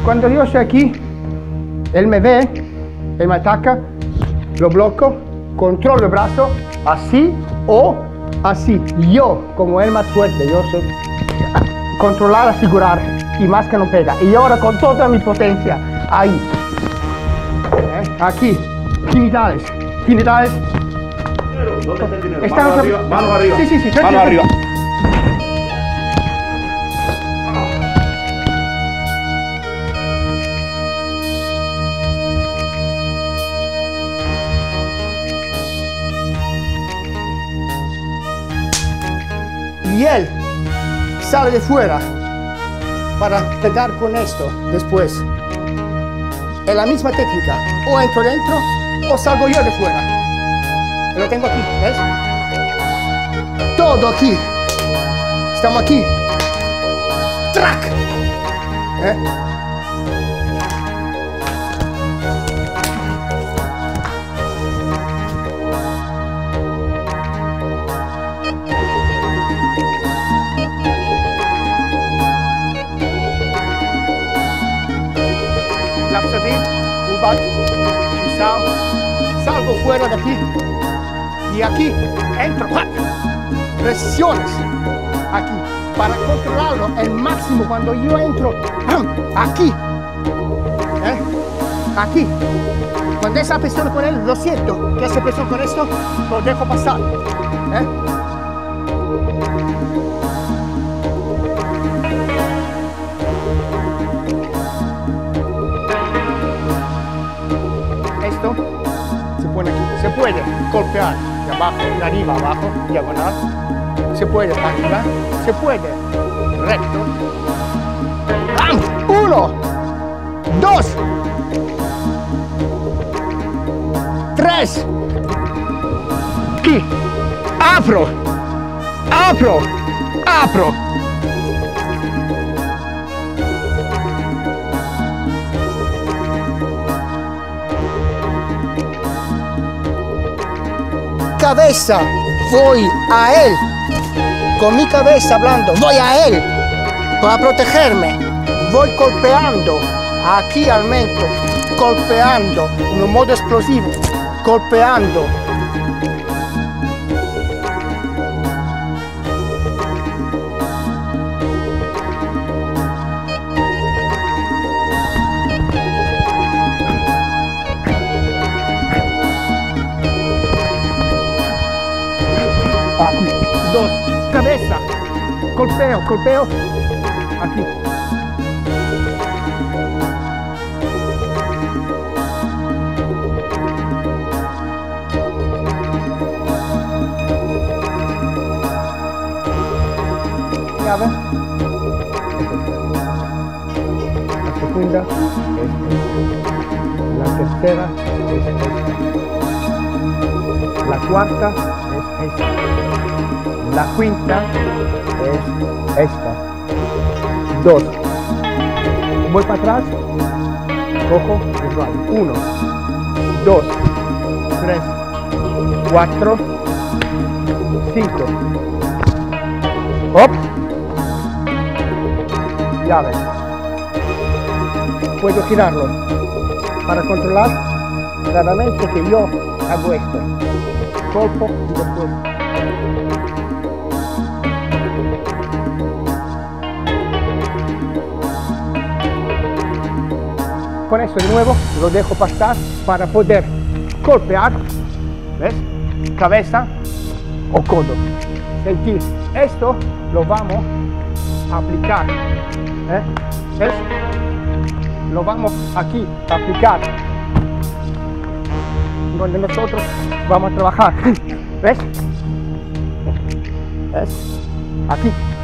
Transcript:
Cuando yo estoy aquí, él me ve, él me ataca, lo bloco, controlo el brazo, así o así. Yo, como él más fuerte, yo sé controlar, asegurar y más que no pega. Y ahora con toda mi potencia, ahí, aquí, genitales. ¿Dónde está el dinero? Manos arriba. Sí. Manos arriba. Y él sale de fuera para pegar con esto después. Es la misma técnica. O entro dentro o salgo yo de fuera. Lo tengo aquí, ¿ves? Todo aquí. Estamos aquí. ¡Trac! Salgo fuera de aquí y aquí entro, presiones aquí para controlarlo el máximo. Cuando yo entro aquí, aquí, cuando esa presión con él, lo siento que esa presión con esto lo dejo pasar. Esto se pone aquí, se puede golpear de abajo, de arriba, abajo, diagonal, se puede arriba, se puede recto. ¡Vamos! 1, 2, 3, aquí, apro, cabeza, voy a él, con mi cabeza hablando, voy a él para protegerme, voy golpeando aquí al mento, golpeando en un modo explosivo, golpeando. Aquí, 2, cabeza, golpeo, aquí. Llave. La segunda es esta. La tercera es esta. La cuarta es esta. La quinta es esta. 2. Voy para atrás. Cojo igual. 1, 2, 3, 4, 5. Hop. Llave. Puedo girarlo para controlar claramente que yo hago esto. Colpo y después. Con esto de nuevo lo dejo pasar para poder golpear, ¿ves? Cabeza o codo. Sentir. Esto lo vamos a aplicar. ¿Ves? Lo vamos aquí a aplicar. Donde nosotros vamos a trabajar. ¿Ves? ¿Ves? Aquí.